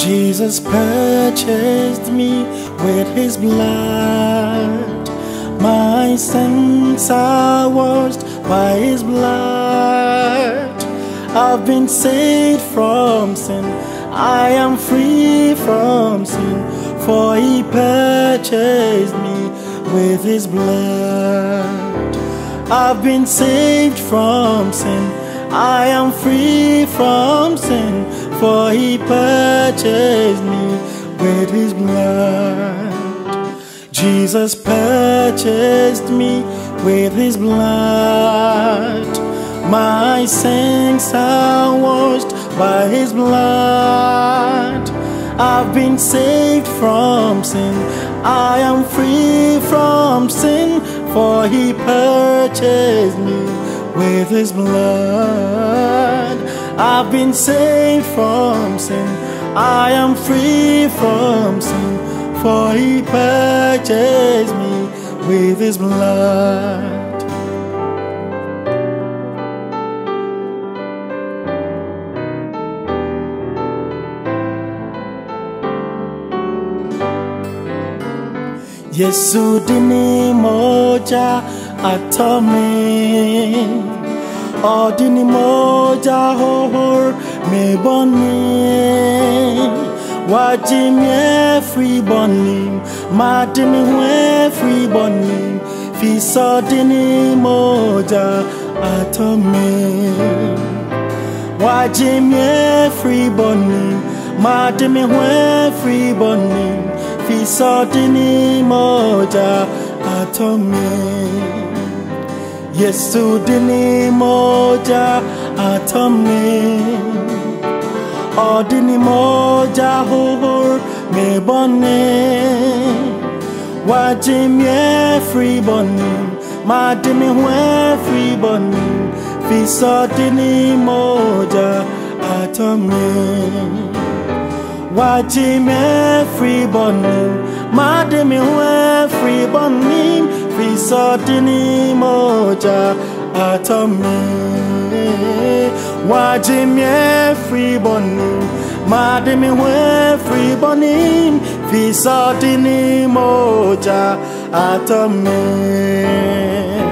Jesus purchased me with his blood. My sins are washed by his blood. I've been saved from sin. I am free from sin, for he purchased me with his blood. I've been saved from sin. I am free from sin, for he purchased me with his blood. Jesus purchased me with his blood. My sins are washed by his blood. I've been saved from sin. I am free from sin, for he purchased me with his blood. I've been saved from sin. I am free from sin, for he purchased me with his blood. Yesu dini moja atome, odini moja hohor me boni, wajimye free boni, madini we free boni, fiso dini moja atome, wajimye free boni, madini we free boni, fiso dini moja atome. Yesu dini moja atome, odini moja hohor me bone, wajimye free boni, madimi we free boni, fiso dini moja atome. Wajime free boni, mademi we free boni, fiso dini moja atome. Wajime free boni, mademi we free boni, fiso dini moja atome.